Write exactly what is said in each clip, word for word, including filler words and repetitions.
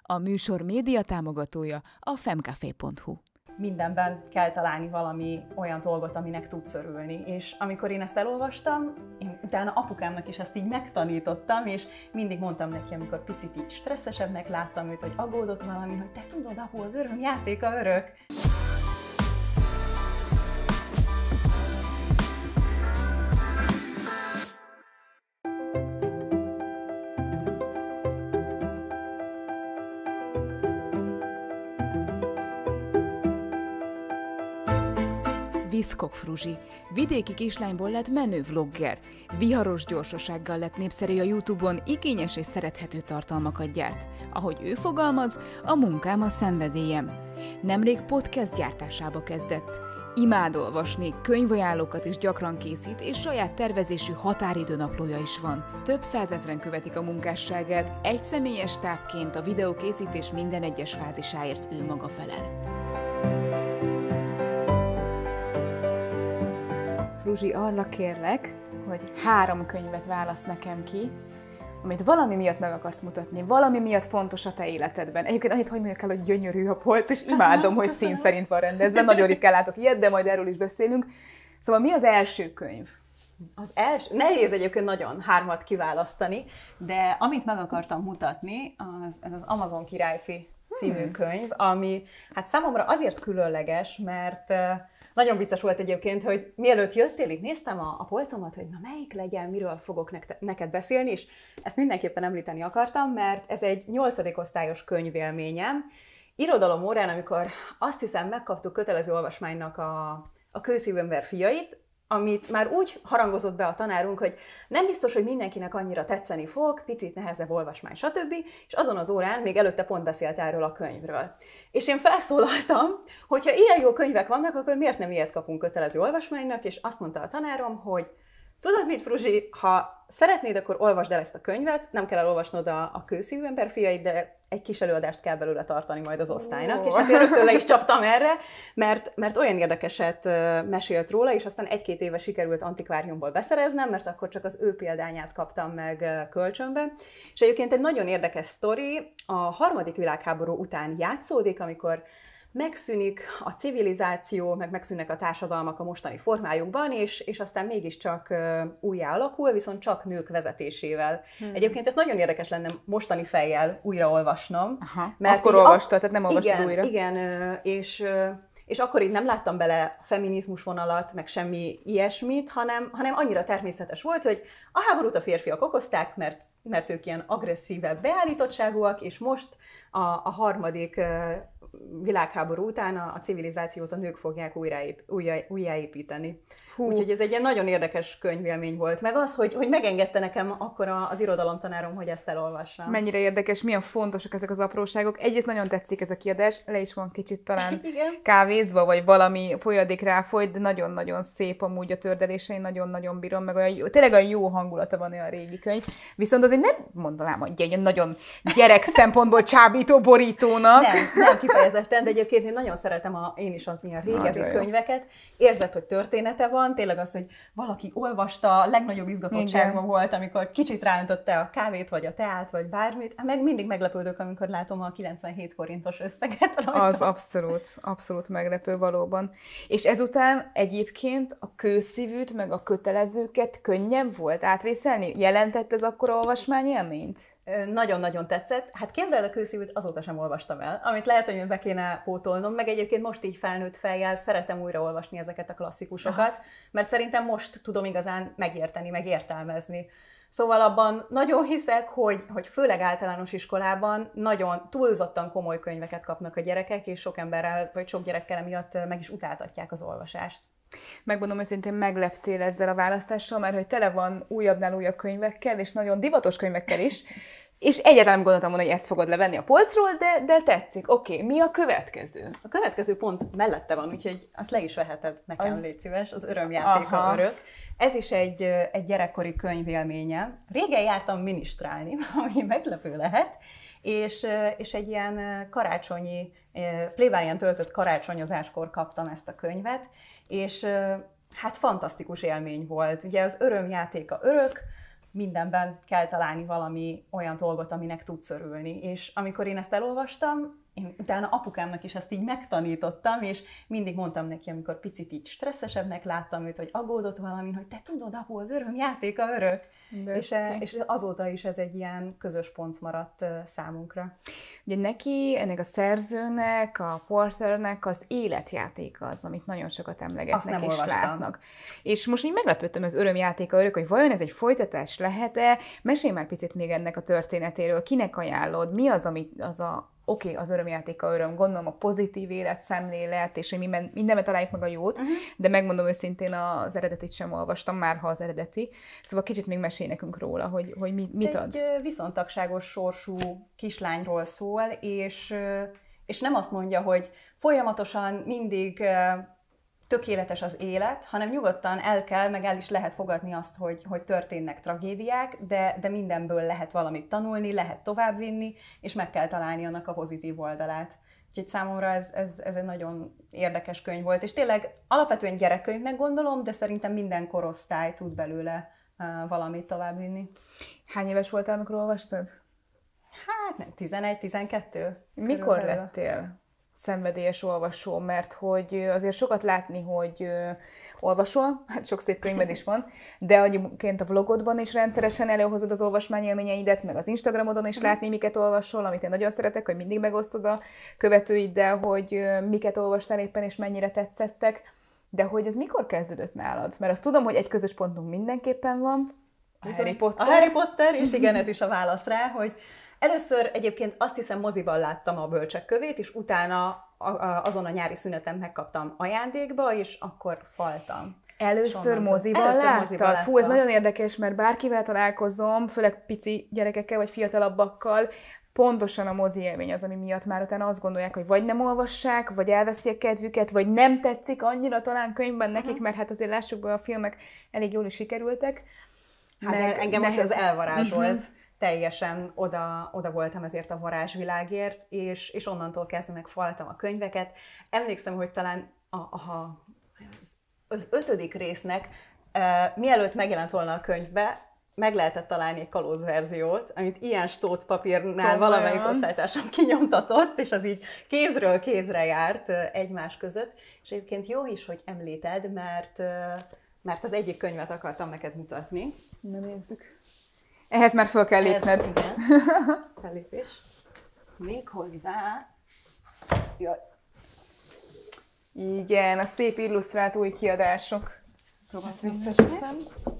A műsor média támogatója a femcafé pont hu. Mindenben kell találni valami olyan dolgot, aminek tudsz örülni. És amikor én ezt elolvastam, én utána apukámnak is ezt így megtanítottam, és mindig mondtam neki, amikor picit így stresszesebbnek láttam őt, hogy aggódott valami, hogy te tudod, apu, az öröm játéka örök. Viszkok Fruzsi. Vidéki kislányból lett menő vlogger. Viharos gyorsasággal lett népszerű a YouTube-on, igényes és szerethető tartalmakat gyárt. Ahogy ő fogalmaz, a munkám a szenvedélyem. Nemrég podcast gyártásába kezdett. Imád olvasni, könyvajánlókat is gyakran készít, és saját tervezésű határidőnaplója is van. Több százezren követik a munkásságát, egy személyes tápként a videókészítés minden egyes fázisáért ő maga felel. Fruzsi, arra kérlek, hogy három könyvet válasz nekem ki, amit valami miatt meg akarsz mutatni, valami miatt fontos a te életedben. Egyébként annyit, hogy mondjuk el, hogy gyönyörű a polc, és imádom, hogy szín szerint van rendezve. Nagyon ritkán látok ilyet, de majd erről is beszélünk. Szóval mi az első könyv? Az első, nehéz egyébként nagyon hármat kiválasztani, de amit meg akartam mutatni, az, ez az Amazon Királyfi című hmm. könyv, ami hát számomra azért különleges, mert nagyon vicces volt egyébként, hogy mielőtt jöttél, itt néztem a, a polcomat, hogy na melyik legyen, miről fogok nekte, neked beszélni, és ezt mindenképpen említeni akartam, mert ez egy nyolcadik osztályos könyvélményem. Irodalom órán, amikor azt hiszem megkaptuk kötelező olvasmánynak a, a Kőszívember fiait, amit már úgy harangozott be a tanárunk, hogy nem biztos, hogy mindenkinek annyira tetszeni fog, picit nehezebb olvasmány, stb. És azon az órán még előtte pont beszélt erről a könyvről. És én felszólaltam, hogyha ilyen jó könyvek vannak, akkor miért nem ilyet kapunk kötelező olvasmánynak, és azt mondta a tanárom, hogy tudod mit, Fruzsi, ha szeretnéd, akkor olvasd el ezt a könyvet, nem kell elolvasnod a, a Kőszívember fiait, de egy kis előadást kell belőle tartani majd az osztálynak, oh. és hát én rögtön le is csaptam erre, mert, mert olyan érdekeset mesélt róla, és aztán egy-két éve sikerült antikváriumból beszereznem, mert akkor csak az ő példányát kaptam meg kölcsönbe. És egyébként egy nagyon érdekes sztori, a harmadik világháború után játszódik, amikor megszűnik a civilizáció, meg megszűnnek a társadalmak a mostani formájukban, és, és aztán mégiscsak újjá alakul, viszont csak nők vezetésével. Hmm. Egyébként ez nagyon érdekes lenne mostani fejjel újraolvasnom. Aha, mert akkor olvastad, tehát nem olvastad igen, újra. Igen, és, és akkor így nem láttam bele feminizmus vonalat, meg semmi ilyesmit, hanem, hanem annyira természetes volt, hogy a háborút a férfiak okozták, mert, mert ők ilyen agresszívebb beállítottságúak, és most a, a harmadik világháború után a, a civilizációt a nők fogják újraép, újra, újjáépíteni. Hú. Úgyhogy ez egy ilyen nagyon érdekes könyvélmény volt. Meg az, hogy, hogy megengedte nekem akkor az irodalomtanárom, hogy ezt elolvassam. Mennyire érdekes, milyen fontosak ezek az apróságok. Egyrészt nagyon tetszik ez a kiadás, le is van kicsit talán kávézva, vagy valami folyadék ráfolyt, de nagyon-nagyon szép amúgy a tördelése, én nagyon-nagyon bírom, meg olyan jó, tényleg olyan jó hangulata van olyan régi könyv. Viszont azért nem mondanám, hogy egy nagyon gyerek szempontból csábító borítónak. Nem, nem kifejezetten, de egyébként én nagyon szeretem a, én is az ilyen régebbi nagyon könyveket. Érzed, hogy története van, tényleg az, hogy valaki olvasta, a legnagyobb izgatottságban igen. volt, amikor kicsit ráöntötte a kávét, vagy a teát, vagy bármit. Meg mindig meglepődök, amikor látom a kilencvenhét forintos összeget rajta. Az abszolút, abszolút meglepő valóban. És ezután egyébként a kőszívűt, meg a kötelezőket könnyebb volt átvészelni? Jelentett ez akkor olvasmányélményt? Nagyon-nagyon tetszett. Hát képzeld, a Kőszívűt azóta sem olvastam el, amit lehet, hogy be kéne pótolnom, meg egyébként most így felnőtt fejjel szeretem újraolvasni ezeket a klasszikusokat, aha. mert szerintem most tudom igazán megérteni, meg értelmezni. Szóval abban nagyon hiszek, hogy, hogy főleg általános iskolában nagyon túlzottan komoly könyveket kapnak a gyerekek, és sok emberrel, vagy sok gyerekkel emiatt meg is utáltatják az olvasást. Megmondom őszintén, megleptél ezzel a választással, mert hogy tele van újabbnál újabb könyvekkel, és nagyon divatos könyvekkel is, és egyáltalán nem gondoltam volna, hogy ezt fogod levenni a polcról, de, de tetszik. Oké, okay, mi a következő? A következő pont mellette van, úgyhogy azt le is veheted nekem, az... légy szíves, az örömjátéka örök. Ez is egy, egy gyerekkori könyvélménye. Régen jártam minisztrálni, ami meglepő lehet, és, és egy ilyen karácsonyi, plébánián töltött karácsonyozáskor kaptam ezt a könyvet, és hát fantasztikus élmény volt. Ugye az örömjátéka örök, mindenben kell találni valami olyan dolgot, aminek tudsz örülni. És amikor én ezt elolvastam, én utána apukámnak is ezt így megtanítottam, és mindig mondtam neki, amikor picit így stresszesebbnek láttam őt, hogy aggódott valamin, hogy te tudod, apu, az örömjáték a örök. És, és azóta is ez egy ilyen közös pont maradt számunkra. Ugye neki, ennek a szerzőnek, a Porternek az életjátéka az, amit nagyon sokat emlegetnek és olvastam. Látnak. És most így meglepődtem az örömjátéka örök, hogy vajon ez egy folytatás lehet-e? Mesélj már picit még ennek a történetéről, kinek ajánlod, mi az, ami az a oké, okay, az örömjátéka öröm, gondolom a pozitív életszemlélet, és hogy minden, mindenben találjuk meg a jót, uh-huh. de megmondom őszintén, az eredetit sem olvastam, már ha az eredeti. Szóval kicsit még mesélj nekünk róla, hogy, hogy mit, mit ad. Egy viszontagságos sorsú kislányról szól, és, és nem azt mondja, hogy folyamatosan mindig tökéletes az élet, hanem nyugodtan el kell, meg el is lehet fogadni azt, hogy, hogy történnek tragédiák, de, de mindenből lehet valamit tanulni, lehet továbbvinni, és meg kell találni annak a pozitív oldalát. Úgyhogy számomra ez, ez, ez egy nagyon érdekes könyv volt, és tényleg alapvetően gyerekkönyvnek gondolom, de szerintem minden korosztály tud belőle uh, valamit továbbvinni. Hány éves voltál, amikor olvastad? Hát nem, tizenegy-tizenkettő. Mikor körülbelül lettél szenvedélyes olvasó, mert hogy azért sokat látni, hogy ö, olvasol, hát sok szép könyved is van, de egyébként a vlogodban is rendszeresen előhozod az olvasmányélményeidet, meg az Instagramodon is látni, miket olvasol, amit én nagyon szeretek, hogy mindig megosztod a követőiddel, hogy ö, miket olvastál éppen, és mennyire tetszettek, de hogy ez mikor kezdődött nálad? Mert azt tudom, hogy egy közös pontunk mindenképpen van, a Harry Potter. A Harry Potter, és igen, ez is a válasz rá, hogy először egyébként azt hiszem moziban láttam a Bölcsek kövét, és utána azon a nyári szüneten megkaptam ajándékba, és akkor faltam. Először moziban Először láttad? Moziban Fú, ez nagyon érdekes, mert bárkivel találkozom, főleg pici gyerekekkel, vagy fiatalabbakkal, pontosan a mozi élmény az, ami miatt már utána azt gondolják, hogy vagy nem olvassák, vagy elveszi a kedvüket, vagy nem tetszik annyira talán könyvben nekik, uh-huh. mert hát azért lássuk be, a filmek elég jól is sikerültek. Hát meg, engem ott az elvarázsolt. Uh-huh. Teljesen oda, oda voltam ezért a varázsvilágért, és, és onnantól kezdve megfaltam a könyveket. Emlékszem, hogy talán a, a, az ötödik résznek, e, mielőtt megjelent volna a könyvbe, meg lehetett találni egy kalózverziót, amit ilyen stót papírnál valamelyik osztálytársam kinyomtatott, és az így kézről kézre járt egymás között. És egyébként jó is, hogy említed, mert, mert az egyik könyvet akartam neked mutatni. Na nézzük. Ehhez már föl kell lépned. Ez, igen. Fellépés. Még hozzá. Jaj. Igen, a szép illusztrált új kiadások. Próbálsz visszaseszem.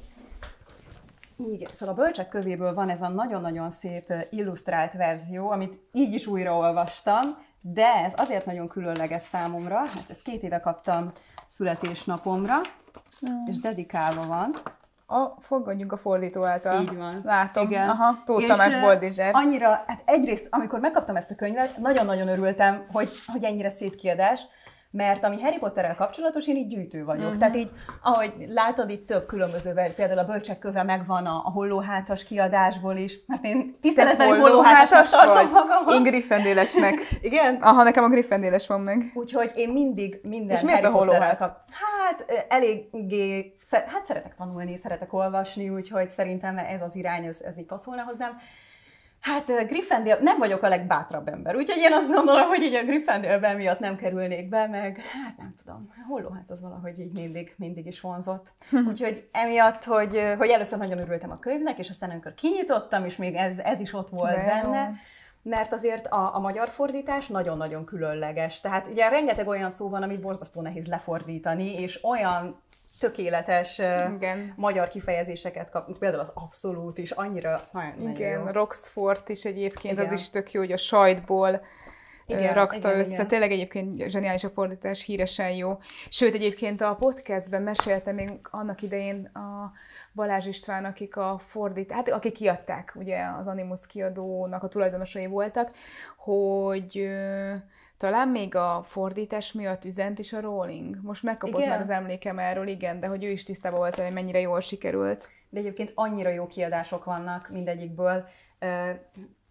Igen, szóval a Bölcsek kövéből van ez a nagyon-nagyon szép illusztrált verzió, amit így is újraolvastam, de ez azért nagyon különleges számomra, hát ezt két éve kaptam születésnapomra, mm. és dedikálva van. A, fogadjunk a fordító által. Így van. Látom. Igen. Aha, Tóth Tamás Boldizsár. Annyira, hát egyrészt, amikor megkaptam ezt a könyvet, nagyon-nagyon örültem, hogy, hogy ennyire szép kiadás, mert ami Harry Potterrel kapcsolatos, én így gyűjtő vagyok. Uh-huh. Tehát így, ahogy látod, itt több különböző ver, például a Bölcsek köve megvan a, a hollóhátas kiadásból is, mert én tiszteletbeli hollóhátasnak tartom magamat. Én Gryffindélesnek. Igen? Aha, nekem a Gryffindéles van meg. Úgyhogy én mindig minden és Harry Potterrel kap... Hát eléggé, hát szeretek tanulni, szeretek olvasni, úgyhogy szerintem ez az irány, ez, ez így passzolna hozzám. Hát Gryffindor, nem vagyok a legbátrabb ember, úgyhogy én azt gondolom, hogy így a Gryffindorben miatt nem kerülnék be, meg hát nem tudom, holló, hát az valahogy így mindig, mindig is vonzott. Úgyhogy emiatt, hogy, hogy először nagyon örültem a könyvnek, és aztán amikor kinyitottam, és még ez, ez is ott volt De benne, jó. mert azért a, a magyar fordítás nagyon-nagyon különleges. Tehát ugye rengeteg olyan szó van, amit borzasztó nehéz lefordítani, és olyan tökéletes Igen. magyar kifejezéseket kap, például az abszolút is, annyira nagyon Igen, jó. Roxford is egyébként, Igen. az is tök jó, hogy a sajtból igen, rakta igen, össze. Igen. Tényleg egyébként zseniális a fordítás, híresen jó. Sőt, egyébként a podcastben meséltem még annak idején a Balázs István, akik a fordít, hát akik kiadták, ugye az Animus kiadónak a tulajdonosai voltak, hogy talán még a fordítás miatt üzent is a Rowling. Most megkapott igen. már az emlékem erről, igen, de hogy ő is tisztában volt, hogy mennyire jól sikerült. De egyébként annyira jó kiadások vannak mindegyikből.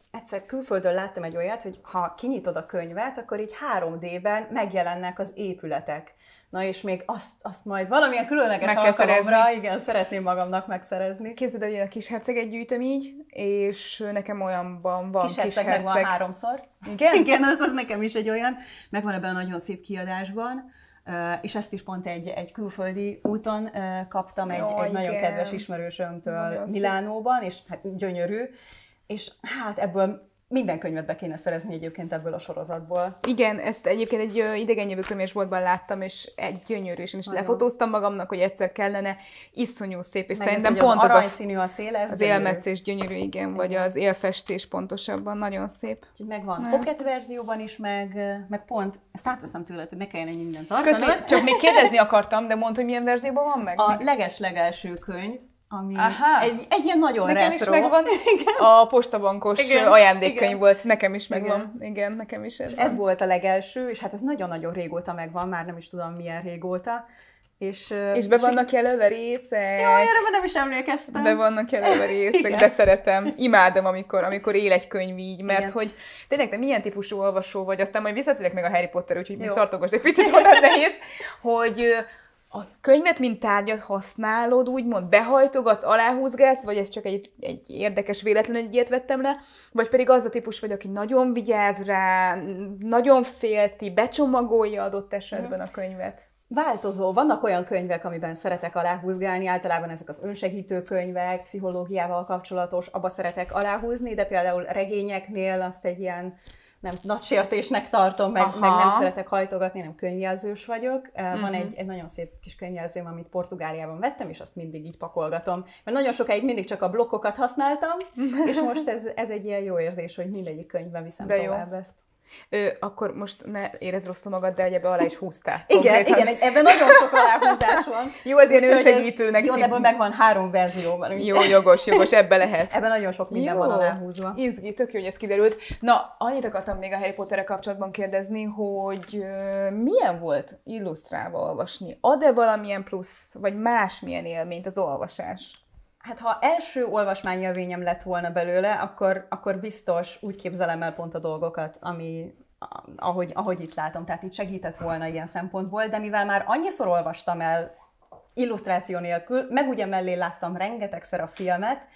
egyszer külföldön láttam egy olyat, hogy ha kinyitod a könyvet, akkor így három dé-ben megjelennek az épületek. Na és még azt, azt majd valamilyen különleges alkalomra, igen, szeretném magamnak megszerezni. Képzeld, hogy a Kisherceget gyűjtöm így, és nekem olyanban van Kisherceg. Kisherceg van háromszor. Igen? Igen, az, az nekem is egy olyan. Megvan ebben a nagyon szép kiadásban, és ezt is pont egy, egy külföldi úton kaptam egy, oh, egy nagyon igen. kedves ismerősömtől Milánóban, és hát gyönyörű. És hát ebből minden könyvet be kéne szerezni egyébként ebből a sorozatból. Igen, ezt egyébként egy idegenjövő könyvesboltban láttam, és egy gyönyörű, és nagyon. Lefotóztam magamnak, hogy egyszer kellene, iszonyú szép, és szerintem pont az, az a, a szél, az élmetszés gyönyörű, igen, vagy az élfestés pontosabban, nagyon szép. Úgyhogy megvan nagyon pocket szép. Verzióban is, meg, meg pont, ezt átveszem tőled, hogy ne kelljen ennyi mindent tartanod. Köszönöm, csak még kérdezni akartam, de mondd, hogy milyen verzióban van meg? A leges-legelső könyv, ami egy, egy ilyen nagyon nekem retro. Nekem is megvan. A postabankos igen, ajándékkönyv igen. volt, nekem is megvan. Igen, igen nekem is ez. Ez volt a legelső, és hát ez nagyon-nagyon régóta megvan, már nem is tudom milyen régóta. És, és be és vannak jelölve részek. Jó, erre nem is emlékeztem. Be vannak jelölve részek, de szeretem. Imádom, amikor, amikor él egy könyv így, mert igen. hogy tényleg te milyen típusú olvasó vagy, aztán majd visszatérek még a Harry Potter, úgyhogy még tartogos egy picit, onnan nehéz, hogy a könyvet, mint tárgyat használod, úgymond behajtogatsz, aláhúzgálsz, vagy ez csak egy, egy érdekes véletlen, hogy ilyet vettem le, vagy pedig az a típus vagy, aki nagyon vigyáz rá, nagyon félti, becsomagolja adott esetben a könyvet. Változó. Vannak olyan könyvek, amiben szeretek aláhúzgálni, általában ezek az önsegítő könyvek, pszichológiával kapcsolatos, abba szeretek aláhúzni, de például regényeknél azt egy ilyen nem nagy sértésnek tartom, meg, meg nem szeretek hajtogatni, nem könyvjelzős vagyok. Uh-huh. Van egy, egy nagyon szép kis könyvjelzőm, amit Portugáliában vettem, és azt mindig így pakolgatom. Mert nagyon sokáig mindig csak a blokkokat használtam, és most ez, ez egy ilyen jó érzés, hogy mindegyik könyvben viszem de tovább jó. ezt. Ö, akkor most ne érezd rosszul magad, de ebbe alá is húztál. Igen, igen, ebben nagyon sok aláhúzás van. Jó, az ilyen önsegítőnek. Jó, ebből megvan három verzióban. Jó, jogos, jogos, ebbe lehet. Ebben nagyon sok minden jó. van aláhúzva. Izgi, tök jó, hogy ez kiderült. Na, annyit akartam még a Harry Potterrel kapcsolatban kérdezni, hogy uh, milyen volt illusztrálva olvasni? Ad-e valamilyen plusz, vagy másmilyen élményt az olvasás? Hát ha első olvasmányélményem lett volna belőle, akkor, akkor biztos úgy képzelem el pont a dolgokat, ami, ahogy, ahogy itt látom. Tehát itt segített volna ilyen szempontból, de mivel már annyiszor olvastam el illusztráció nélkül, meg ugye mellé láttam rengetegszer a filmet,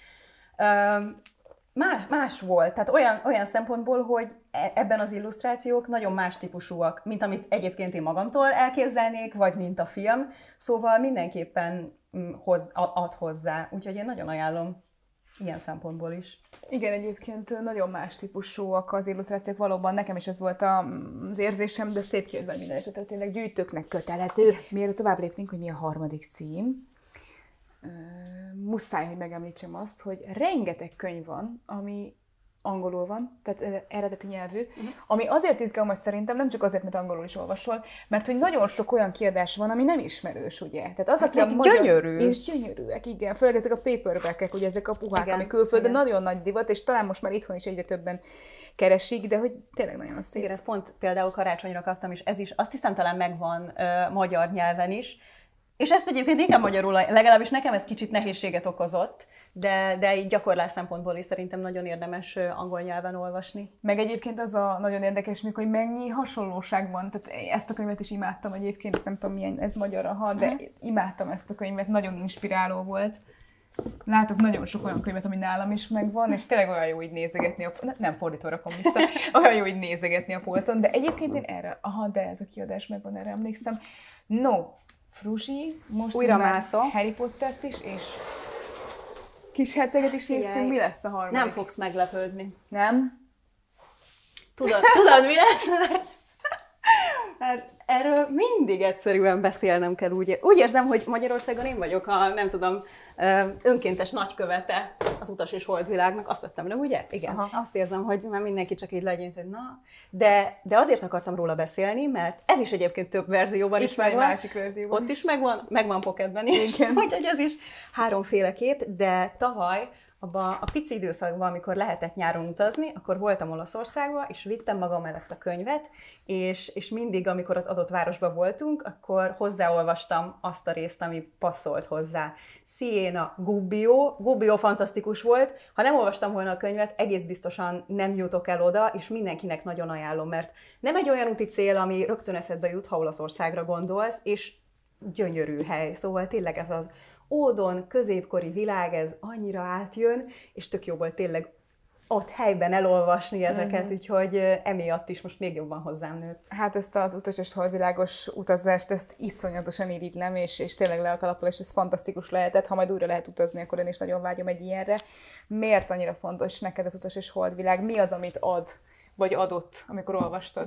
más, más volt. Tehát olyan, olyan szempontból, hogy ebben az illusztrációk nagyon más típusúak, mint amit egyébként én magamtól elképzelnék, vagy mint a film. Szóval mindenképpen hoz, ad hozzá. Úgyhogy én nagyon ajánlom ilyen szempontból is. Igen, egyébként nagyon más típusúak az illusztrációk valóban. Nekem is ez volt az érzésem, de szép kiadvány minden esetre tényleg gyűjtőknek kötelező. Mielőtt tovább lépnénk, hogy mi a harmadik cím, muszáj, hogy megemlítsem azt, hogy rengeteg könyv van, ami angolul van, tehát eredeti nyelvű, uh-huh. ami azért izgalmas szerintem, nem csak azért, mert angolul is olvasol, mert hogy nagyon sok olyan kiadás van, ami nem ismerős, ugye? Tehát az, hát aki a magyar... gyönyörű. És gyönyörűek, igen. Főleg ezek a paperback-ek, ugye ezek a puhák, igen, ami külföldön igen. nagyon nagy divat, és talán most már itthon is egyre többen keresik, de hogy tényleg nagyon szép. Igen, ezt pont például karácsonyra kaptam, és ez is, azt hiszem talán megvan uh, magyar nyelven is, és ezt egyébként inkább magyarul, legalábbis nekem ez kicsit nehézséget okozott, de, de így gyakorlás szempontból is szerintem nagyon érdemes angol nyelven olvasni. Meg egyébként az a nagyon érdekes még, hogy mennyi hasonlóság van. Tehát ezt a könyvet is imádtam egyébként, ezt nem tudom milyen ez magyar, aha, de uh-huh. imádtam ezt a könyvet, nagyon inspiráló volt. Látok nagyon sok olyan könyvet, ami nálam is megvan, és tényleg olyan jó így nézegetni a polcon. Nem fordítva rakom vissza, olyan jó így nézegetni a polcon, de egyébként én erre, aha, de ez a kiadás megvan, erre emlékszem. No, Fruzsi, most újra mászom. Harry Pottert is, és Kisherceget is néztünk, mi lesz a harmadik? Nem fogsz meglepődni. Nem? Tudod, tudod mi lesz? Hát erről mindig egyszerűen beszélnem kell, úgy, úgy érzem, hogy Magyarországon én vagyok a, nem tudom, önkéntes nagykövete az Utas és Holdvilágnak. Azt vettem le, ugye? Igen. Aha. Azt érzem, hogy már mindenki csak így legyint, hogy na. De, de azért akartam róla beszélni, mert ez is egyébként több verzióban itt is megvan. Másik verzióban Ott is. is megvan, megvan pocketben is. Úgyhogy ez is háromféle kép, de tavaly abban a pici időszakban, amikor lehetett nyáron utazni, akkor voltam Olaszországban, és vittem magammal ezt a könyvet, és, és mindig, amikor az adott városban voltunk, akkor hozzáolvastam azt a részt, ami passzolt hozzá. Siena, Gubbio, Gubbio fantasztikus volt, ha nem olvastam volna a könyvet, egész biztosan nem jutok el oda, és mindenkinek nagyon ajánlom, mert nem egy olyan úti cél, ami rögtön eszedbe jut, ha Olaszországra gondolsz, és gyönyörű hely, szóval tényleg ez az ódon, középkori világ, ez annyira átjön, és tök jó volt tényleg ott helyben elolvasni ezeket, uh-huh. úgyhogy emiatt is most még jobban hozzám nőtt. Hát ezt az utas és holvilágos utazást, ezt iszonyatosan irigylem, és, és tényleg le a kalappal, és ez fantasztikus lehetett. Ha majd újra lehet utazni, akkor én is nagyon vágyom egy ilyenre. Miért annyira fontos neked az utas és holdvilág? Mi az, amit ad, vagy adott, amikor olvastad?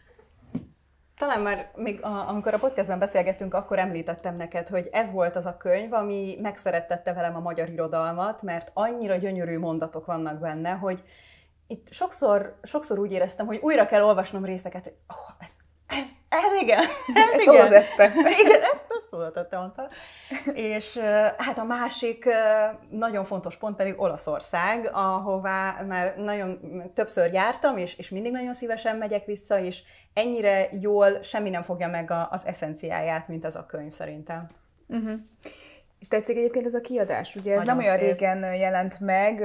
Talán már még a, amikor a podcastben beszélgettünk, akkor említettem neked, hogy ez volt az a könyv, ami megszerettette velem a magyar irodalmat, mert annyira gyönyörű mondatok vannak benne, hogy itt sokszor, sokszor úgy éreztem, hogy újra kell olvasnom részeket, hogy oh, ez, ez, ez igen, ez igen. Oda tette. Igen, ezt, ezt oda tette, mondta. És hát a másik nagyon fontos pont pedig Olaszország, ahová már nagyon többször jártam, és, és mindig nagyon szívesen megyek vissza, és ennyire jól semmi nem fogja meg a, az eszenciáját, mint ez a könyv szerintem. Uh-huh. És tetszik egyébként ez a kiadás, ugye ez nagyon nem olyan szép. régen jelent meg,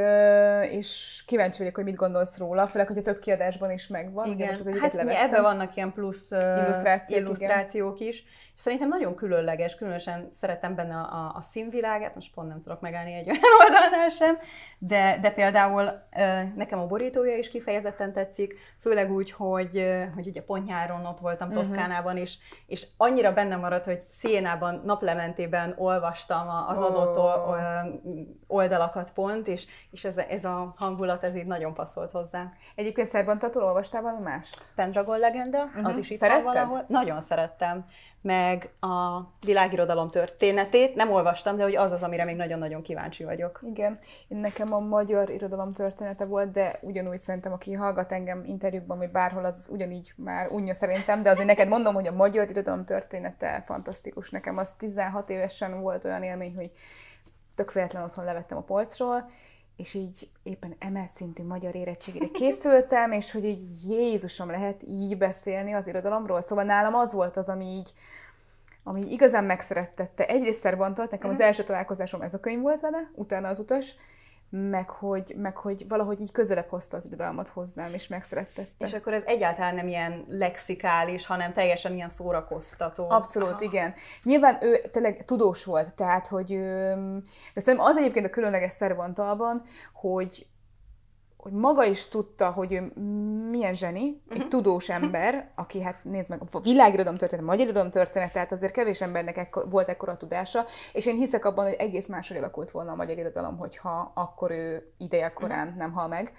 és kíváncsi vagyok, hogy mit gondolsz róla, főleg, hogy a több kiadásban is megvan. Igen, most az hát ebben vannak ilyen plusz illusztrációk, illusztrációk is, és szerintem nagyon különleges, különösen szeretem benne a, a, a színvilágát, most pont nem tudok megállni egy olyan oldalnál sem, de, de például nekem a borítója is kifejezetten tetszik, főleg úgy, hogy, hogy ugye pont nyáron ott voltam Toszkánában is, és annyira benne maradt, hogy Sienában naplementében olvastam az adott oh. oldalakat pont, és, és ez, ez a hangulat, ez így nagyon passzolt hozzá. Egyébként Szerbantatól olvastál valami mást? Pendragon legenda, uh-huh. az is itt Szeretted? van valahol. Nagyon szerettem. Meg a világirodalom történetét nem olvastam, de hogy az az, amire még nagyon-nagyon kíváncsi vagyok. Igen, én nekem a magyar irodalom története volt, de ugyanúgy szerintem, aki hallgat engem interjúkban, vagy bárhol, az ugyanígy már unja szerintem, de azért neked mondom, hogy a magyar irodalom története fantasztikus. Nekem az tizenhat évesen volt olyan élmény, hogy tök véletlen otthon levettem a polcról, és így éppen emelt szintű magyar érettségére készültem, és hogy így Jézusom, lehet így beszélni az irodalomról. Szóval nálam az volt az, ami így, ami igazán megszerettette. Egyrészt Szerbantot, nekem az első találkozásom ez a könyv volt vele, utána az utas, meg hogy, meg hogy valahogy így közelebb hozta az irodalmat hozzám, és megszerettette. És akkor ez egyáltalán nem ilyen lexikális, hanem teljesen ilyen szórakoztató. Abszolút, ah. igen. Nyilván ő tényleg tudós volt, tehát, hogy de szerintem az egyébként a különleges Szerbantalban, hogy hogy maga is tudta, hogy ő milyen zseni, egy tudós ember, aki hát nézd meg, a világirodalom történet, a magyar irodalom történet, tehát azért kevés embernek ekkor, volt ekkora tudása, és én hiszek abban, hogy egész máshogy alakult volna a magyar irodalom, hogyha akkor ő ideje korán nem hal meg.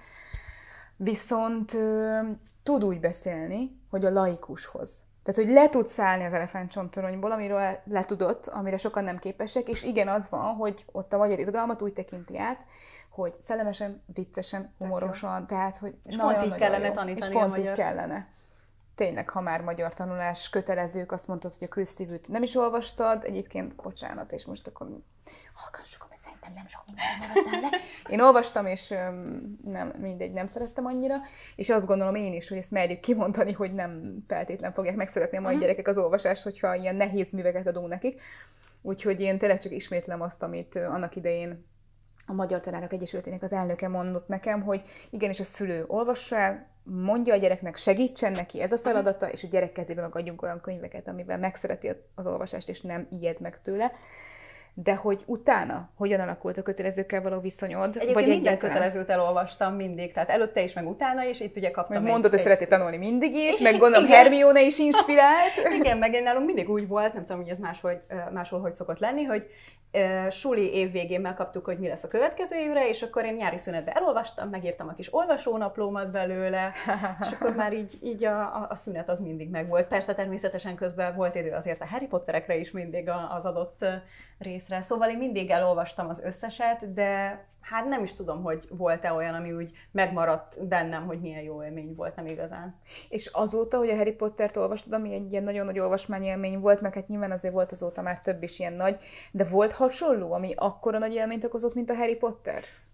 Viszont ö, tud úgy beszélni, hogy a laikushoz. Tehát, hogy le tud szállni az elefántcsontoronyból, amiről letudott, amire sokan nem képesek, és igen, az van, hogy ott a magyar irodalmat úgy tekinti át, hogy szellemesen, viccesen, humorosan, tehát, hogy és nagyon, pont így nagyon kellene jó. tanítani És pont a magyar. így kellene. Tényleg, ha már magyar tanulás kötelezők, azt mondtad, hogy a Kőszívűt nem is olvastad, egyébként, bocsánat, és most akkor hallgassuk, hogy szerintem nem sok minden maradtál le. Én olvastam, és nem, mindegy, nem szerettem annyira, és azt gondolom én is, hogy ezt merjük kimondani, hogy nem feltétlen fogják megszeretni a mai uh-huh. gyerekek az olvasást, hogyha ilyen nehéz műveket adunk nekik. Úgyhogy én tényleg csak ismétlem azt, amit annak idején a Magyar Tanárok Egyesületének az elnöke mondott nekem, hogy igenis a szülő olvassa el, mondja a gyereknek, segítsen neki, ez a feladata, és a gyerek kezébe megadjunk olyan könyveket, amivel megszereti az olvasást, és nem ijed meg tőle. De hogy utána hogyan alakult a kötelezőkkel való viszonyod? Egyébként vagy minden kötelezőt elolvastam mindig, tehát előtte is, meg utána is, itt ugye kaptam. Mondod, hogy szeretnél tanulni mindig is, meg gondolom Hermione is inspirált. Igen, meg én nálunk mindig úgy volt, nem tudom, hogy ez máshol, máshol hogy szokott lenni, hogy uh, suli év végén megkaptuk, hogy mi lesz a következő évre, és akkor én nyári szünetben elolvastam, megírtam a kis olvasónaplómat belőle, és akkor már így, így a, a, a szünet az mindig megvolt. Persze természetesen közben volt idő azért a Harry Potterekre is mindig az adott részre. Szóval én mindig elolvastam az összeset, de hát nem is tudom, hogy volt-e olyan, ami úgy megmaradt bennem, hogy milyen jó élmény volt, nem igazán. És azóta, hogy a Harry Pottert olvastad, ami egy ilyen nagyon nagy olvasmányélmény volt, meg hát nyilván azért volt azóta már több is ilyen nagy, de volt hasonló, ami akkora nagy élményt okozott, mint a Harry Potter?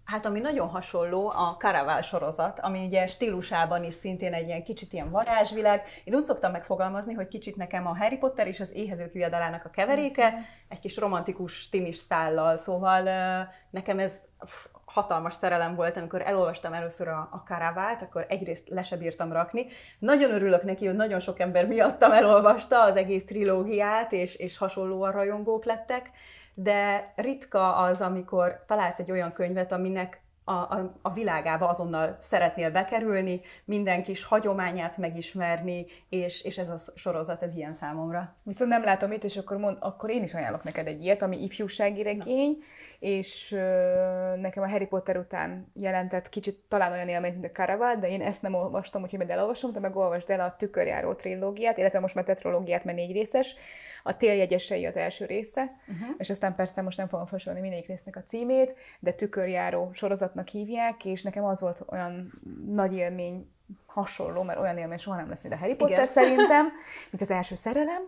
Hát ami nagyon hasonló, a Caraval sorozat, ami ugye stílusában is szintén egy ilyen kicsit ilyen varázsvilág. Én úgy szoktam megfogalmazni, hogy kicsit nekem a Harry Potter és az Éhezők viadalának a keveréke, egy kis romantikus timis szállal, szóval nekem ez hatalmas szerelem volt, amikor elolvastam először a, a Caravalt, akkor egyrészt le se bírtam rakni. Nagyon örülök neki, hogy nagyon sok ember miattam elolvasta az egész trilógiát, és, és hasonlóan rajongók lettek, de ritka az, amikor találsz egy olyan könyvet, aminek a, a, a világába azonnal szeretnél bekerülni, minden kis hagyományát megismerni, és, és ez a sorozat, ez ilyen számomra. Viszont nem látom itt, és akkor, mond, akkor én is ajánlok neked egy ilyet, ami ifjúsági regény, na. és ö, nekem a Harry Potter után jelentett kicsit talán olyan élményt, mint a Caraval, de én ezt nem olvastam, úgyhogy majd elolvasom, de meg olvasd el a Tükörjáró trilógiát, illetve most már tetralógiát, mert négy részes, a Téljegyesei az első része, uh-huh. és aztán persze most nem fogom felsorolni mindegyik résznek a címét, de Tükörjáró sorozatnak hívják, és nekem az volt olyan nagy élmény, hasonló, mert olyan élmény soha nem lesz, mint a Harry Potter. Igen. Szerintem, mint az első szerelem,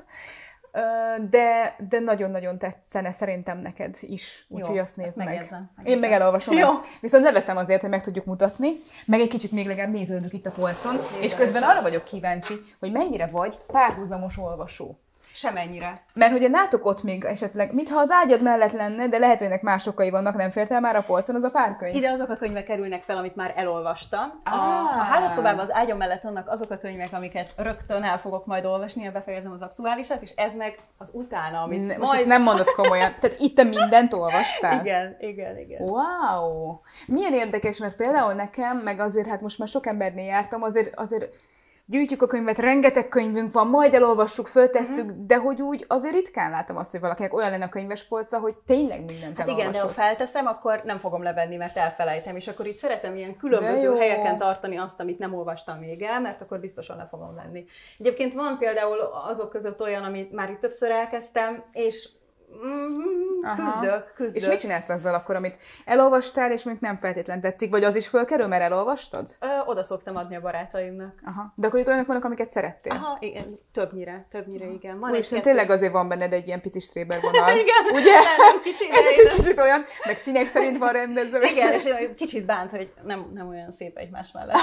de, de nagyon-nagyon tetszene szerintem neked is, úgyhogy azt nézd meg. Megjegyzem, megjegyzem. Én meg elolvasom Jó. ezt. Viszont leveszem azért, hogy meg tudjuk mutatni, meg egy kicsit még legalább néződünk itt a polcon, Nézd és közben arra vagyok kíváncsi, hogy mennyire vagy párhuzamos olvasó. Semennyire. Mert hogy látok ott még esetleg, mintha az ágyad mellett lenne, de lehet, hogy ennek más okai vannak, nem fértél már a polcon, az a pár könyv. Ide azok a könyvek kerülnek fel, amit már elolvastam. Ah. A, a hálószobában az ágyam mellett vannak azok a könyvek, amiket rögtön el fogok majd olvasni, ha befejezem az aktuálisat, és ez meg az utána, amit ne, most majd... ezt nem mondod komolyan. Tehát itt te mindent olvastál? Igen, igen, igen. Wow! Milyen érdekes, mert például nekem, meg azért, hát most már sok embernél jártam, azért, azért gyűjtjük a könyvet, rengeteg könyvünk van, majd elolvassuk, föltesszük, uh-huh. de hogy úgy azért ritkán látom azt, hogy valakinek olyan lenne a könyvespolca, hogy tényleg mindent hát elolvasott. Igen, de ha felteszem, akkor nem fogom levenni, mert elfelejtem, és akkor itt szeretem ilyen különböző helyeken tartani azt, amit nem olvastam még el, mert akkor biztosan le fogom venni. Egyébként van például azok között olyan, amit már itt többször elkezdtem, és Mm, küzdök, küzdök. És mit csinálsz azzal akkor, amit elolvastál, és mondjuk nem feltétlen tetszik? Vagy az is fölkerül, mert elolvastad? Ö, oda szoktam adni a barátaimnak. Aha. De akkor itt olyanok vannak, amiket szerettél? Aha, igen. Többnyire, többnyire igen. Van és tényleg azért van benned egy ilyen pici stréber vonal. Igen, ugye? Nem, kicsit, Ez is egy kicsit olyan, meg színek szerint van rendezve. Igen, és kicsit bánt, hogy nem, nem olyan szép egymás mellett.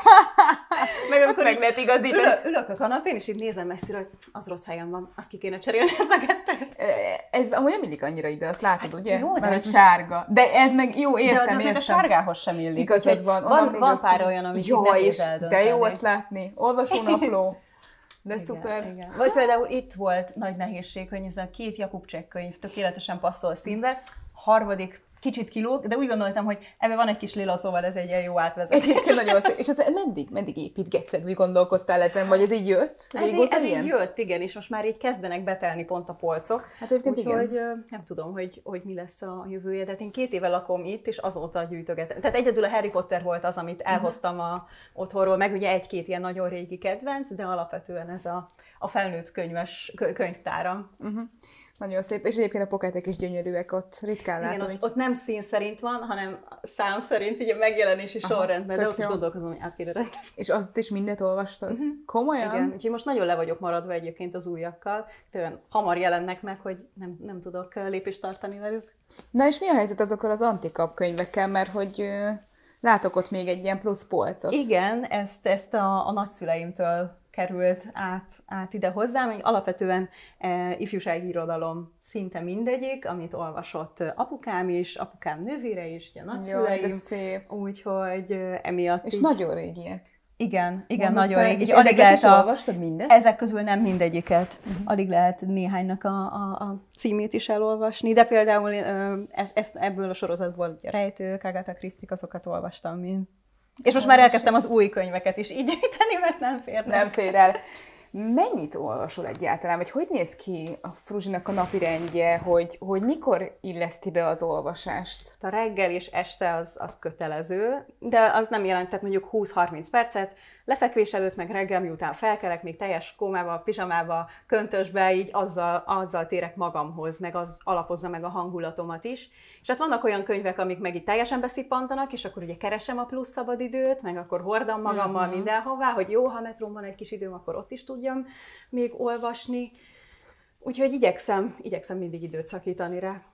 Meg amikor meg lehet igazítani. Ülök, ülök a kanapén, és így nézem messzire, hogy az rossz helyen van, azt ki kéne cserélni ezt a kettőt. Ez amúgy nem illik annyira ide, azt látod, ugye? Jó, de mert hogy sárga. De ez meg jó, értem, de az értem. a sárgához sem illik. Igazad van. Van, van pár olyan, amit így nehéz eldönteni. De jó azt látni. Olvasónapló. De igen, szuper. Igen. Vagy például itt volt nagy nehézség, hogy ez a két Jakubcsek könyv tökéletesen passzol színbe. Harmadik kicsit kilóg, de úgy gondoltam, hogy ebben van egy kis lila, szóval ez egy ilyen jó átvezetés. Egyébként nagyon szép. És ez meddig, meddig építgetted, úgy gondolkodtál ezen, vagy ez így jött? Ez, így, ez így jött, igen, és most már így kezdenek betelni pont a polcok. Hát egyébként úgy, igen. Hogy nem tudom, hogy, hogy mi lesz a jövője, de hát én két éve lakom itt, és azóta gyűjtögetem. Tehát egyedül a Harry Potter volt az, amit elhoztam a otthonról, meg ugye egy-két ilyen nagyon régi kedvenc, de alapvetően ez a, a felnőtt könyves könyvtáram. Uh-huh. Nagyon szép, és egyébként a poketek is gyönyörűek ott, ritkán igen, látom. Ott, ott nem szín szerint van, hanem szám szerint, így a megjelenési Aha, sorrendben, de ott jó. Is gondolkozom, hogy át kéne rendezni. És azt is mindent olvastad? Uh-huh. Komolyan? Igen, úgyhogy most nagyon le vagyok maradva egyébként az újakkal, olyan hamar jelennek meg, hogy nem, nem tudok lépést tartani velük. Na és mi a helyzet azokkal az antikap könyvekkel, mert hogy látok ott még egy ilyen plusz polcot. Igen, ezt, ezt a, a nagyszüleimtől került át, át ide hozzám, hogy alapvetően e, ifjúsági irodalom szinte mindegyik, amit olvasott apukám is, apukám nővére is, ugye nagyszüleim. Jaj, de szép. Úgyhogy emiatt És így... nagyon régiek. Igen, igen, Mondasz nagyon régi. És alig lehet a... olvastad mindet? Ezek közül nem mindegyiket. Uh-huh. Alig lehet néhánynak a, a, a címét is elolvasni, de például ezt, ezt, ebből a sorozatból Rejtők, Agatha Christie, azokat olvastam mind. És most már elkezdtem az új könyveket is így gyűjteni, mert nem fér. Nem fér el. Mennyit olvasol egyáltalán? Vagy hogy néz ki a Fruzsinak a napirendje, hogy, hogy mikor illeszti be az olvasást? A reggel és este az, az kötelező, de az nem jelent, tehát mondjuk húsz-harminc percet, lefekvés előtt, meg reggel, miután felkelek, még teljes kómába, pizsamába, köntösbe, így azzal, azzal térek magamhoz, meg az alapozza meg a hangulatomat is. És hát vannak olyan könyvek, amik meg így teljesen beszippantanak, és akkor ugye keresem a plusz szabadidőt, meg akkor hordam magammal mm-hmm. mindenhová, hogy jó, ha metrón van egy kis időm, akkor ott is tudjam még olvasni. Úgyhogy igyekszem, igyekszem mindig időt szakítani rá.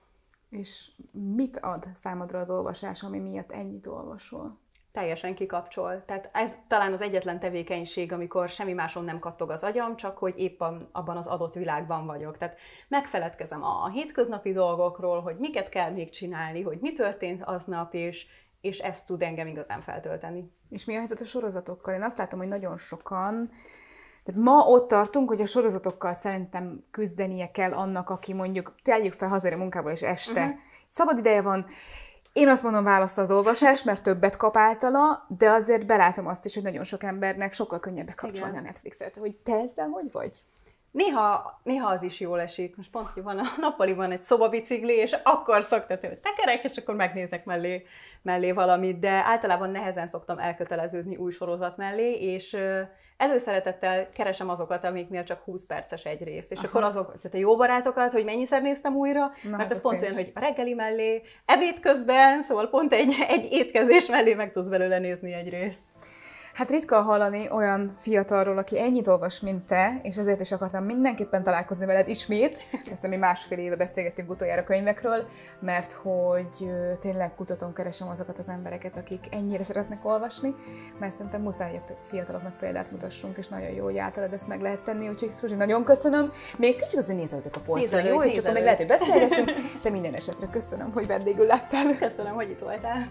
És mit ad számodra az olvasás, ami miatt ennyit olvasol? Teljesen kikapcsol. Tehát ez talán az egyetlen tevékenység, amikor semmi máson nem kattog az agyam, csak hogy éppen abban az adott világban vagyok. Tehát megfeledkezem a hétköznapi dolgokról, hogy miket kell még csinálni, hogy mi történt aznap, és, és ezt tud engem igazán feltölteni. És mi a helyzet a sorozatokkal? Én azt látom, hogy nagyon sokan, tehát ma ott tartunk, hogy a sorozatokkal szerintem küzdenie kell annak, aki mondjuk teljük fel hazaér a munkából, és este uh-huh. szabad ideje van. Én azt mondom, válassza az olvasás, mert többet kap általa, de azért belátom azt is, hogy nagyon sok embernek sokkal könnyebb kapcsolni Igen. a Netflixet. Hogy te ezzel hogy vagy? Néha, néha az is jól esik. Most pont, hogy van a nappaliban egy szobabicikli, és akkor szoktatni, hogy tekerek, és akkor megnézek mellé, mellé valamit, de általában nehezen szoktam elköteleződni új sorozat mellé, és előszeretettel keresem azokat, amik miatt csak húsz perces egy rész. És Aha. akkor azok, tehát a jó barátokat, hogy mennyiszer néztem újra, Na, mert ez pont olyan, hogy a reggeli mellé, ebéd közben, szóval pont egy, egy étkezés mellé meg tudsz belőle nézni egy részt. Hát ritka hallani olyan fiatalról, aki ennyit olvas, mint te, és ezért is akartam mindenképpen találkozni veled ismét. Ezt mi másfél éve beszélgettünk utoljára könyvekről, mert hogy tényleg kutatom, keresem azokat az embereket, akik ennyire szeretnek olvasni, mert szerintem muszáj, hogy a fiataloknak példát mutassunk, és nagyon jó, hogy általad ezt meg lehet tenni, úgyhogy Fruzsi, nagyon köszönöm. Még kicsit azért nézelődök a polcra, jó? És akkor még lehet, hogy beszélgetünk, de minden esetre köszönöm, hogy vendégül láttál. Köszönöm, hogy itt voltál.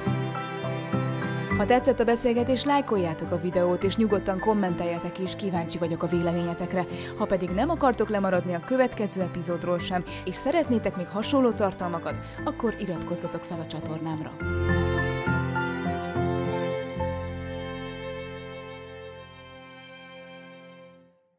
Ha tetszett a beszélgetés, lájkoljátok a videót, és nyugodtan kommenteljetek is, kíváncsi vagyok a véleményetekre. Ha pedig nem akartok lemaradni a következő epizódról sem, és szeretnétek még hasonló tartalmakat, akkor iratkozzatok fel a csatornámra.